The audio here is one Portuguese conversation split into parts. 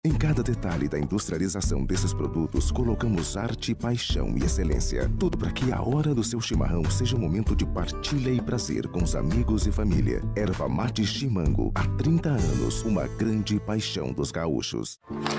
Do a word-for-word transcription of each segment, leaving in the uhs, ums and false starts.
Em cada detalhe da industrialização desses produtos, colocamos arte, paixão e excelência. Tudo para que a hora do seu chimarrão seja um momento de partilha e prazer com os amigos e família. Erva Mate Chimango, há trinta anos, uma grande paixão dos gaúchos.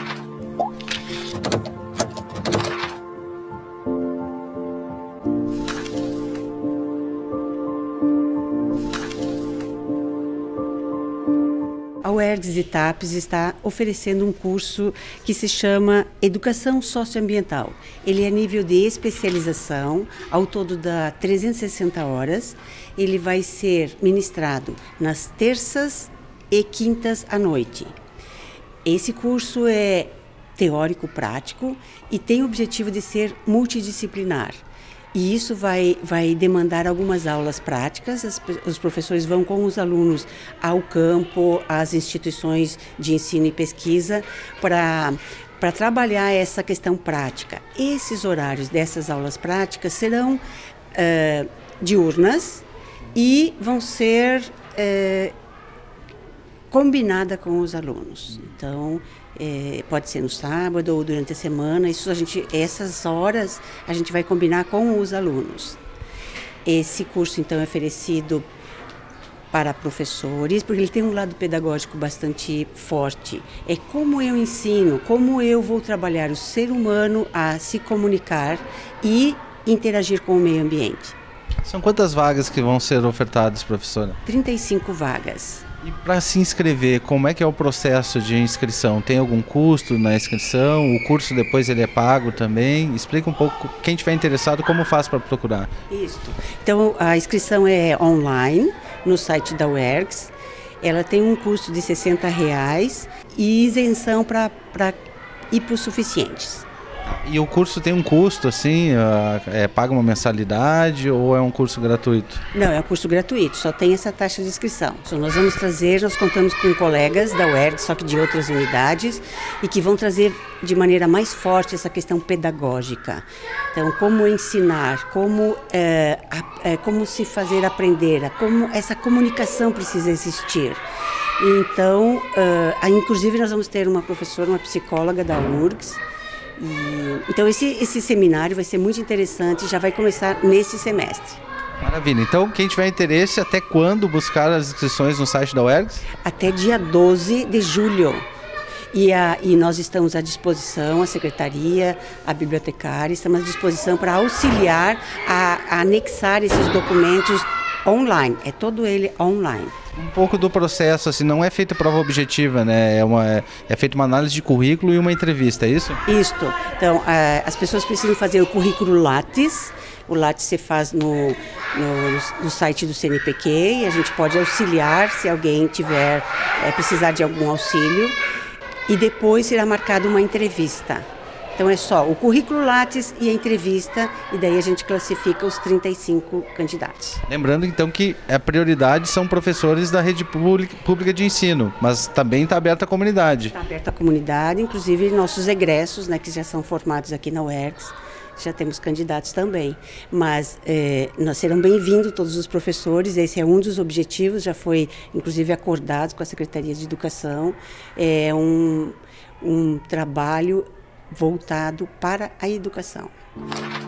A UERGS de TAPES está oferecendo um curso que se chama Educação Socioambiental. Ele é nível de especialização, ao todo dá trezentas e sessenta horas. Ele vai ser ministrado nas terças e quintas à noite. Esse curso é teórico-prático e tem o objetivo de ser multidisciplinar. E isso vai, vai demandar algumas aulas práticas. As, os professores vão com os alunos ao campo, às instituições de ensino e pesquisa, para para trabalhar essa questão prática. Esses horários dessas aulas práticas serão uh, diurnas e vão ser uh, combinadas com os alunos. Então, É, pode ser no sábado ou durante a semana. Isso a gente, essas horas a gente vai combinar com os alunos. Esse curso então é oferecido para professores, porque ele tem um lado pedagógico bastante forte. É como eu ensino, como eu vou trabalhar o ser humano a se comunicar e interagir com o meio ambiente. São quantas vagas que vão ser ofertadas, professora? trinta e cinco vagas. E para se inscrever, como é que é o processo de inscrição? Tem algum custo na inscrição? O curso depois ele é pago também? Explica um pouco, quem estiver interessado, como faz para procurar? Isso. Então, a inscrição é online, no site da UERGS. Ela tem um custo de sessenta reais e isenção para hipossuficientes. E o curso tem um custo, assim, é, paga uma mensalidade ou é um curso gratuito? Não, é um curso gratuito, só tem essa taxa de inscrição. Então, nós vamos trazer, nós contamos com colegas da UERGS, só que de outras unidades, e que vão trazer de maneira mais forte essa questão pedagógica. Então, como ensinar, como, é, é, como se fazer aprender, como essa comunicação precisa existir. Então, uh, inclusive nós vamos ter uma professora, uma psicóloga da URGS. E, então esse, esse seminário vai ser muito interessante, já vai começar nesse semestre. Maravilha, então quem tiver interesse, até quando buscar as inscrições no site da UERGS? Até dia doze de julho. E, a, e nós estamos à disposição, a secretaria, a bibliotecária, estamos à disposição para auxiliar a, a anexar esses documentos online, é todo ele online. Um pouco do processo, assim, não é feita prova objetiva, né? É, uma, é, é feita uma análise de currículo e uma entrevista, é isso? Isto. Então, a, as pessoas precisam fazer o currículo Lattes. O Lattes se faz no, no, no site do C N P Q e a gente pode auxiliar se alguém tiver, é, precisar de algum auxílio. E depois será marcada uma entrevista. Então é só o currículo Lattes e a entrevista, e daí a gente classifica os trinta e cinco candidatos. Lembrando então que a prioridade são professores da rede pública de ensino, mas também está aberta à comunidade. Está aberta à comunidade, inclusive nossos egressos, né, que já são formados aqui na UERGS, já temos candidatos também. Mas é, nós serão bem-vindos todos os professores, esse é um dos objetivos, já foi inclusive acordado com a Secretaria de Educação, é um, um trabalho voltado para a educação.